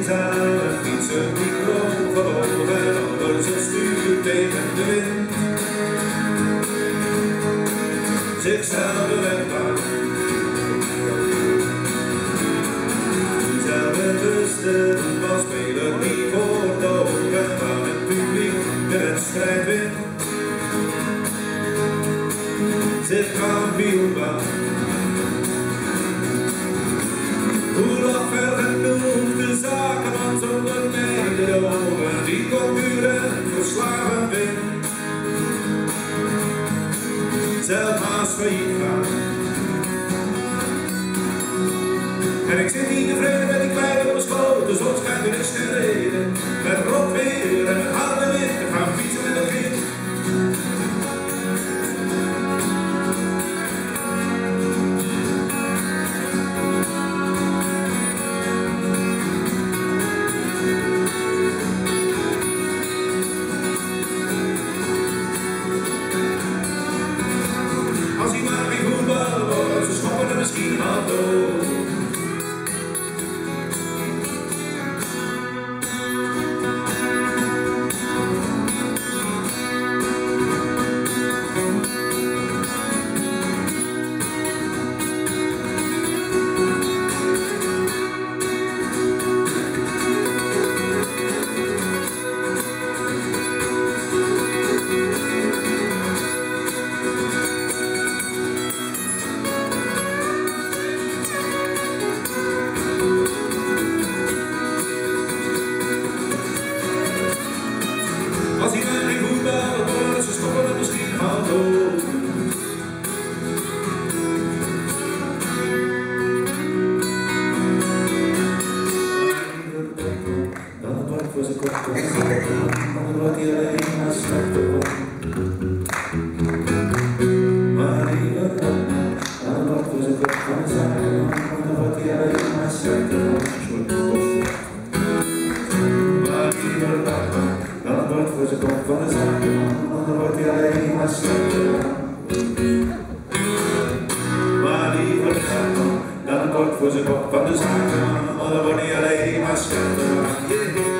eenzaam en fietsen micro verloren, alles het stuurt tegen de wind. Zichzelf en bang, zelfbewust de voetbalspeler die voor de ogen van het publiek de wedstrijd wint. Zich kampioen bang, hoe nog ver genoeg de zakenman zonder mededogen die concurrent verslagen wint. Zelf haast failliet gaan. En ik zit niet tevreden met die kleine op mijn schoot, de zon schijnt, er is geen reden. Met rot weer en met harde wind te gaan fietsen met een kind. Als hij maar geen voetbal wordt, ze schoppen er misschien al dood. Als hij maar geen voetbal wordt, ze schoppen het misschien al dood. Dan het wordt voor zijn kop komt, dan wordt hij alleen maar slechter op. Maar liever dan het wordt voor zijn kop van de zaken, dan wordt hij alleen maar slechter op. Maar liever dan het wordt voor zijn kop van de zaken, dan wordt hij alleen maar slechter op. Maar liever dan het wordt voor zijn kop van de zaken, dan wordt hij alleen maar slechter op.